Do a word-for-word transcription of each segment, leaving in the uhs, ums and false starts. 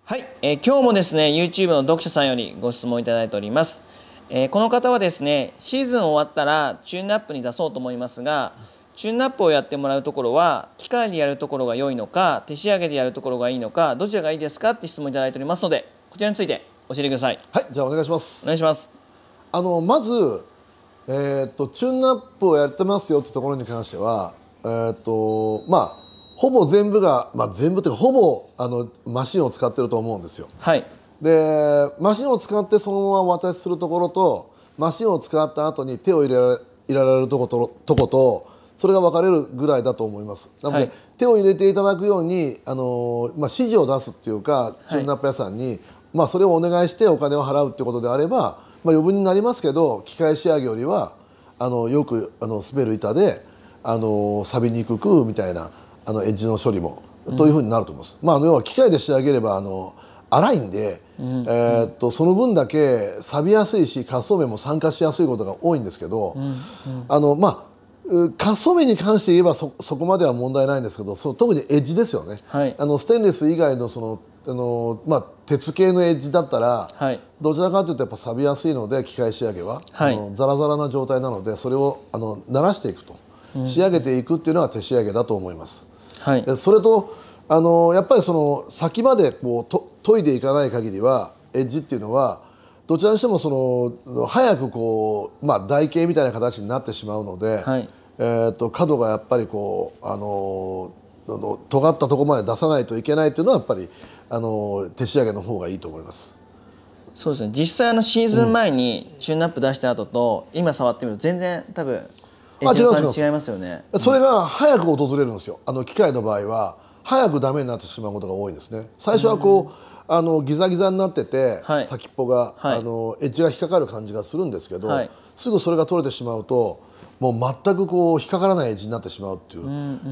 はい、えー、今日もですね YouTube の読者さんよりご質問いただいております。えー、この方はですねシーズン終わったらチューンアップに出そうと思いますが、チューンアップをやってもらうところは機械でやるところが良いのか手仕上げでやるところがいいのか、どちらがいいですかって質問いただいておりますので、こちらについて教えてください。 はい、じゃあお願いします。 お願いします。 あのまず、えー、っとチューンアップをやってますよってところに関しては、えー、っとまあほぼ全部が、まあ、全部というかほぼあのマシンを使ってると思うんですよ。 はい。 でマシンを使ってそのままお渡しするところと、マシンを使った後に手を入れられ入れられるとこととことそれが分かれるぐらいだと思います。なので、はい、手を入れていただくようにあの、まあ、指示を出すっていうか、チューンアップ屋さんに、はい、まあ、それをお願いしてお金を払うっていうことであれば、まあ、余分になりますけど機械仕上げよりはあのよくあの滑る板であの錆びにくくみたいなあのエッジの処理も、うん、というふうになると思います。まあ、要は機械で仕上げればあの粗いんで、うん、えー、っとその分だけ錆びやすいし滑走面も酸化しやすいことが多いんですけど、うんうん、あのまあ滑走面に関して言えば そ, そこまでは問題ないんですけど、その特にエッジですよね、はい、あのステンレス以外 の, そのあの、まあ、鉄系のエッジだったら、はい、どちらかというとやっぱ錆びやすいので機械仕上げは、はい、あのザラザラな状態なのでそれをあの慣らしていくと、うん、仕上げていくっていうのが手仕上げだと思います。はい、それとあのやっぱりその先までこうと研いでいかない限りはエッジっていうのはどちらにしてもその早くこう、まあ、台形みたいな形になってしまうので、はい、えー、と角がやっぱりこうあの尖ったところまで出さないといけないというのはやっぱりあの手仕上げの方がいいと思います。 そうですね、実際あのシーズン前にチューンアップ出した後と、うん、今触ってみると全然多分エッジの感じ違いますよね。 それが早く訪れるんですよ。あの機械の場合は早くダメになってしまうことが多いんですね。最初はこう、うん、あのギザギザになってて、はい、先っぽが、はい、あのエッジが引っかかる感じがするんですけど、はい、すぐそれが取れてしまうともう全くこう引っかからないエッジになってしまうっていう、うん、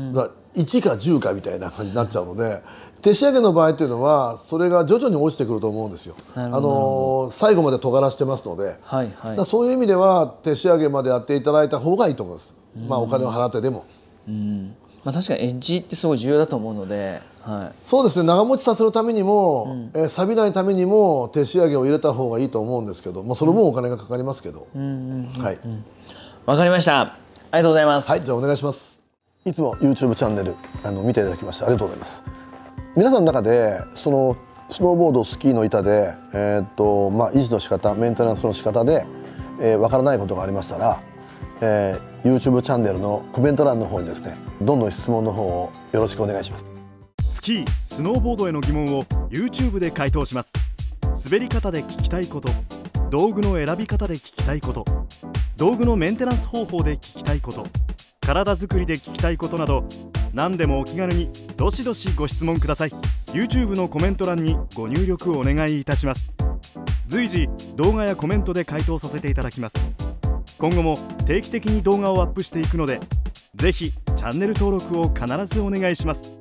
うん、いちかじゅうかみたいな感じになっちゃうので手仕上げの場合というのはそれが徐々に落ちてくると思うんですよ。あの最後まで尖らしてますので、はいはい、だそういう意味では手仕上げまでやっていただいた方がいいと思います。うん、まあお金を払ってでも。 うん、まあ、確かにエッジってすごい重要だと思うので、はい、 そうですね、長持ちさせるためにも、うん、え錆びないためにも手仕上げを入れた方がいいと思うんですけど、まあ、その分お金がかかりますけど。 わかりました。ありがとうございます。 はい、じゃあお願いします。いつも YouTube チャンネルあの見ていただきましてありがとうございます。皆さんの中でそのスノーボードスキーの板で、えーっとまあ、維持の仕方メンテナンスの仕方で、えー、分からないことがありましたら、えー、YouTube チャンネルのコメント欄の方にですねどんどん質問の方をよろしくお願いします。 スキースノーボードへの疑問を YouTube で回答します。滑り方で聞きたいこと、道具の選び方で聞きたいこと、道具のメンテナンス方法で聞きたいこと、体作りで聞きたいことなど何でもお気軽にどしどしご質問ください。 YouTube のコメント欄にご入力をお願いいたします。随時動画やコメントで回答させていただきます。今後も定期的に動画をアップしていくのでぜひチャンネル登録を必ずお願いします。